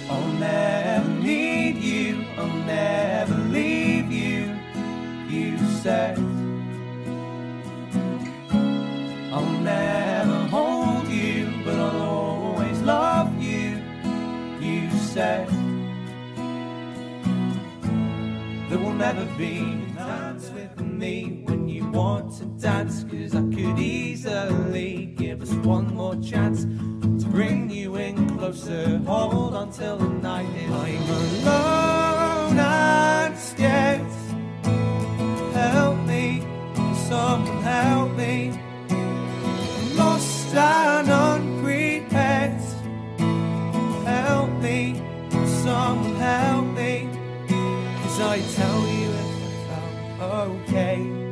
I'll never need you, I'll never leave you, you said. I'll never hold you, but I'll always love you, you said. There will never be a dance with me when you want to dance, 'cause I could easily give us one more chance to bring you in closer. Hold on till the night is. I'm alone and scared. Help me, someone help me. Lost and unprepared. Help me, someone help me. 'Cause I tell you if I felt okay.